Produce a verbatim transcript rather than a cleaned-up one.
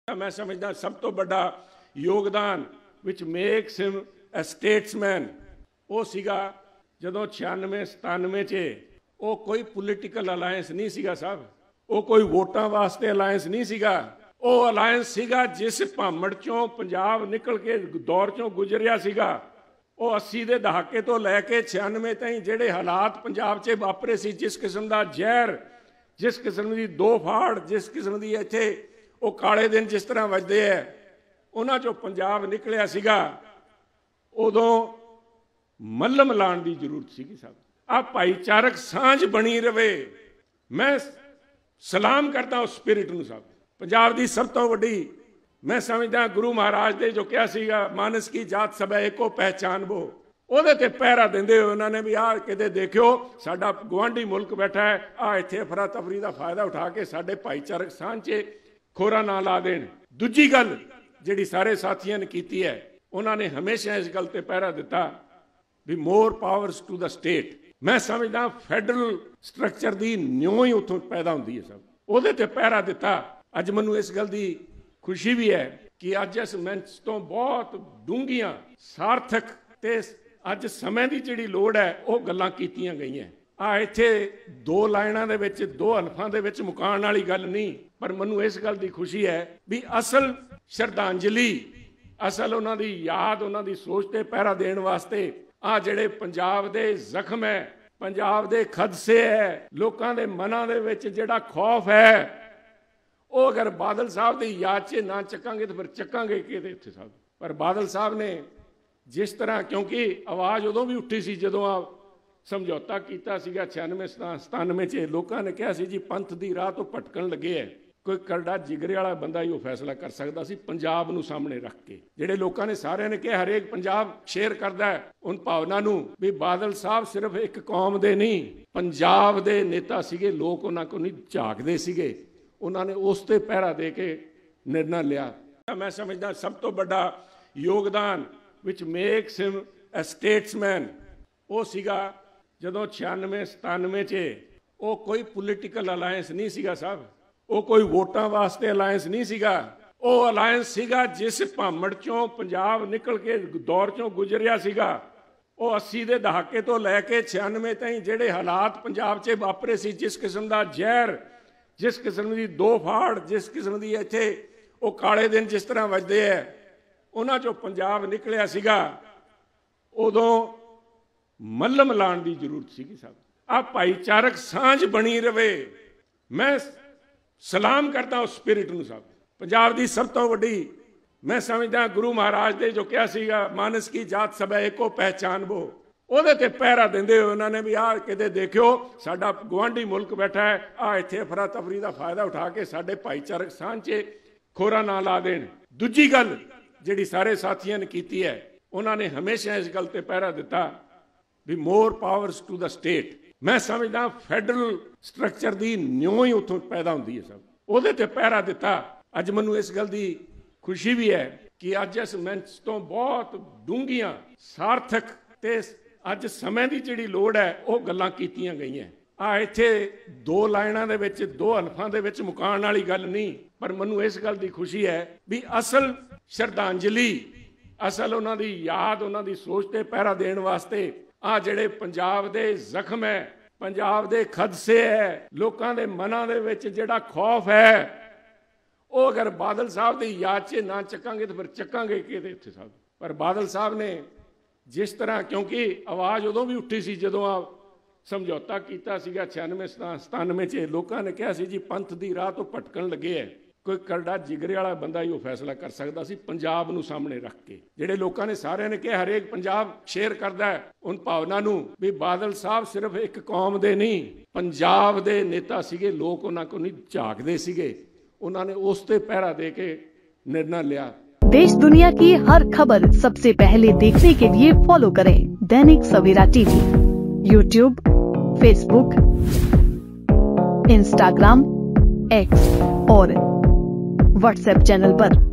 मैं समझदा सब तो बड़ा योगदान which makes him a statesman वो सीगा जदों छियानवे सतानवे च वो कोई पोलिटिकल अलायंस नहीं सीगा साहब, वो कोई वोटां वास्ते अलायंस नहीं सीगा, वो अलायंस सीगा जिस भामड़ चों पंजाब निकल के दौर चों गुजरिया सीगा। वो अस्सी दे दहाके तो लैके छियानवे ताईं जिहड़े हालात पंजाब च वापरे सी, जिस किस्म का जहर, जिस किस्म की दो फाड़, जिस किस्म की इत्थे वो काले दिन जिस तरह वजदे है, उन्हां चों पंजाब निकलिया सीगा। उदों मल्लम लाण की जरूरत सीगी साहब। आ भाईचारक सांझ बनी रवे। मैं सलाम करता उस स्पिरिट नूं साहब। पंजाब की सब तो वड्डी मैं समझदा गुरु महाराज ने जो कहा सीगा, मानस की जात सब एको पहचान वो, ਉਹਦੇ ਤੇ ਪਹਿਰਾ ਦਿੰਦੇ ਹੋਏ ਉਹਨਾਂ ਨੇ ਵੀ ਆਹ ਕਿਤੇ ਦੇਖਿਓ ਸਾਡਾ ਗੁਆਂਢੀ ਮੁਲਕ ਬੈਠਾ ਹੈ, ਆ ਇੱਥੇ ਅਫਰਾ ਤਫਰੀ ਦਾ ਫਾਇਦਾ ਉਠਾ ਕੇ ਸਾਡੇ ਭਾਈਚਾਰਕ ਸਾਂਝ 'ਚ ਖੋਰਾ ਨਾ ਲਾ ਦੇਣ। ਦੂਜੀ ਗੱਲ ਜਿਹੜੀ ਸਾਰੇ ਸਾਥੀਆਂ ਨੇ ਕੀਤੀ ਹੈ, ਉਹਨਾਂ ਨੇ ਹਮੇਸ਼ਾ ਇਸ ਗੱਲ ਤੇ ਪਹਿਰਾ ਦਿੱਤਾ ਵੀ more powers to the state. ਮੈਂ ਸਮਝਦਾ ਫੈਡਰਲ ਸਟਰਕਚਰ ਦੀ ਨਿਉ ਹੀ ਉੱਥੋਂ ਪੈਦਾ ਹੁੰਦੀ ਹੈ ਸਭ, ਉਹਦੇ ਤੇ ਪਹਿਰਾ ਦਿੱਤਾ। ਅੱਜ ਮੈਨੂੰ ਇਸ ਗੱਲ ਦੀ ਖੁਸ਼ੀ ਵੀ ਹੈ ਕਿ ਅੱਜ ਇਸ ਮੰਚ ਤੋਂ ਬਹੁਤ ਡੂੰਘੀਆਂ ਸਾਰਥਕ ਤੇ ਅੱਜ ਸਮੇਂ ਦੀ ਜਿਹੜੀ ਲੋੜ ਹੈ ਉਹ ਗੱਲਾਂ ਕੀਤੀਆਂ ਗਈਆਂ। ਆ ਇੱਥੇ ਦੋ ਲਾਈਨਾਂ ਦੇ ਵਿੱਚ ਦੋ ਹਲਫਾਂ ਦੇ ਵਿੱਚ ਮੁਕਾਉਣ ਵਾਲੀ ਗੱਲ ਨਹੀਂ, ਪਰ ਮੈਨੂੰ ਇਸ ਗੱਲ ਦੀ ਖੁਸ਼ੀ ਹੈ ਵੀ ਅਸਲ ਸ਼ਰਧਾਂਜਲੀ, ਅਸਲ ਉਹਨਾਂ ਦੀ ਯਾਦ, ਉਹਨਾਂ ਦੀ ਸੋਚ ਤੇ ਪਹਿਰਾ ਦੇਣ ਵਾਸਤੇ ਆ ਜਿਹੜੇ ਪੰਜਾਬ ਦੇ ਜ਼ਖਮ ਹੈ, ਪੰਜਾਬ ਦੇ ਖਦਸੇ ਹੈ, ਲੋਕਾਂ ਦੇ ਮਨਾਂ ਦੇ ਵਿੱਚ ਜਿਹੜਾ ਖੌਫ ਹੈ, ਉਹ ਅਗਰ ਬਾਦਲ ਸਾਹਿਬ ਦੀ ਯਾਦ 'ਚ ਨਾ ਚੱਕਾਂਗੇ ਤਾਂ ਫਿਰ ਚੱਕਾਂਗੇ ਕਿਹਦੇ ਉੱਥੇ ਸਾਹਿਬ। ਪਰ ਬਾਦਲ ਸਾਹਿਬ ਨੇ जिस तरह, क्योंकि आवाज़ उदों भी उठी सी जदों आ समझौता किया सीगा छियानवे सतानवे च, लोगों ने कहा सी जी पंथ की राह तो भटकन लगे है, कोई करड़ा जिगरे वाला बंदा ही वो फैसला कर सकता सी पंजाब नूं सामने रख के। जिहड़े लोगों ने सारे ने कहा हरेक पंजाब शेयर करता है उन भावना नूं भी बादल साहब सिर्फ एक कौम दे नहीं पंजाब दे नेता सीगे, लोग उन्हां कोल नहीं झाकदे सीगे, उन्होंने उस ते पहरा दे के निर्णय लिया। मैं समझदा सब तो बड़ा योगदान which makes him a statesman वो सीगा जदों छियानवे सतानवे च वो कोई पोलिटिकल अलायंस नहीं सीगा साहब, वो कोई वोटां वास्ते अलायंस नहीं सीगा, वो अलायंस सीगा जिस भामड़ चों पंजाब निकल के दौर चों गुजरिया सीगा। वो अस्सी दे दहाके तो लैके छियानवे ताईं जिहड़े हालात पंजाब च वापरे सी, जिस किस्म का जहर, जिस किस्म की दो फाड़, जिस किस्म की इत्थे वो काले दिन जिस तरह वजदे है, उन्हां चों पंजाब निकलिया सीगा। उदों मल्लम लाण की जरूरत सीगी साहब। आ भाईचारक सांझ बनी रवे। मैं सलाम करता उस स्पिरिट नूं साहब। पंजाब की सब तो वड्डी मैं समझदा गुरु महाराज ने जो कहा सीगा, मानस की जात सब एको पहचान वो, ਉਹਦੇ ਤੇ ਪਹਿਰਾ ਦਿੰਦੇ ਹੋਏ ਉਹਨਾਂ ਨੇ ਵੀ ਆਹ ਕਿਤੇ ਦੇਖਿਓ ਸਾਡਾ ਗੁਆਂਢੀ ਮੁਲਕ ਬੈਠਾ ਹੈ, ਆ ਇੱਥੇ ਅਫਰਾ ਤਫਰੀ ਦਾ ਫਾਇਦਾ ਉਠਾ ਕੇ ਸਾਡੇ ਭਾਈਚਾਰਕ ਸਾਂਝ 'ਚ ਖੋਰਾ ਨਾ ਲਾ ਦੇਣ। ਦੂਜੀ ਗੱਲ ਜਿਹੜੀ ਸਾਰੇ ਸਾਥੀਆਂ ਨੇ ਕੀਤੀ ਹੈ, ਉਹਨਾਂ ਨੇ ਹਮੇਸ਼ਾ ਇਸ ਗੱਲ ਤੇ ਪਹਿਰਾ ਦਿੱਤਾ ਵੀ more powers to the state. ਮੈਂ ਸਮਝਦਾ ਫੈਡਰਲ ਸਟਰਕਚਰ ਦੀ ਨਿਉ ਹੀ ਉੱਥੋਂ ਪੈਦਾ ਹੁੰਦੀ ਹੈ ਸਭ, ਉਹਦੇ ਤੇ ਪਹਿਰਾ ਦਿੱਤਾ। ਅੱਜ ਮੈਨੂੰ ਇਸ ਗੱਲ ਦੀ ਖੁਸ਼ੀ ਵੀ ਹੈ ਕਿ ਅੱਜ ਇਸ ਮੰਚ ਤੋਂ ਬਹੁਤ ਡੂੰਘੀਆਂ ਸਾਰਥਕ ਤੇ ਅੱਜ ਸਮੇਂ ਦੀ ਜਿਹੜੀ ਲੋੜ ਹੈ ਉਹ ਗੱਲਾਂ ਕੀਤੀਆਂ ਗਈਆਂ। ਆ ਇੱਥੇ ਦੋ ਲਾਈਨਾਂ ਦੇ ਵਿੱਚ ਦੋ ਹਲਫਾਂ ਦੇ ਵਿੱਚ ਮੁਕਾਉਣ ਵਾਲੀ ਗੱਲ ਨਹੀਂ, ਪਰ ਮੈਨੂੰ ਇਸ ਗੱਲ ਦੀ ਖੁਸ਼ੀ ਹੈ ਵੀ ਅਸਲ ਸ਼ਰਧਾਂਜਲੀ, ਅਸਲ ਉਹਨਾਂ ਦੀ ਯਾਦ, ਉਹਨਾਂ ਦੀ ਸੋਚ ਤੇ ਪਹਿਰਾ ਦੇਣ ਵਾਸਤੇ ਆ ਜਿਹੜੇ ਪੰਜਾਬ ਦੇ ਜ਼ਖਮ ਹੈ, ਪੰਜਾਬ ਦੇ ਖਦਸੇ ਹੈ, ਲੋਕਾਂ ਦੇ ਮਨਾਂ ਦੇ ਵਿੱਚ ਜਿਹੜਾ ਖੌਫ ਹੈ, ਉਹ ਅਗਰ ਬਾਦਲ ਸਾਹਿਬ ਦੀ ਯਾਦ 'ਚ ਨਾ ਚੱਕਾਂਗੇ ਤਾਂ ਫਿਰ ਚੱਕਾਂਗੇ ਕਿਹਦੇ ਉੱਥੇ ਸਾਹਿਬ। ਪਰ ਬਾਦਲ ਸਾਹਿਬ ਨੇ जिस तरह, क्योंकि आवाज़ उदों भी उठी सी जदों आ समझौता किया सीगा छियानवे सतानवे च, लोगों ने कहा सी जी पंथ की राह तो भटकन लगे है, कोई करड़ा जिगरे वाला बंदा ही वो फैसला कर सकता सी पंजाब नूं सामने रख के। जिहड़े लोगों ने सारे ने कहा हरेक पंजाब शेयर करता है उन भावना नूं भी बादल साहब सिर्फ एक कौम दे नहीं पंजाब दे नेता सीगे, लोग उन्हां कोल नहीं झाकदे सीगे, उन्होंने उस ते पहरा दे के निर्णय लिया। देश दुनिया की हर खबर सबसे पहले देखने के लिए फॉलो करें Dainik Savera TV, YouTube, Facebook, Instagram, X और व्हाट्सएप चैनल पर।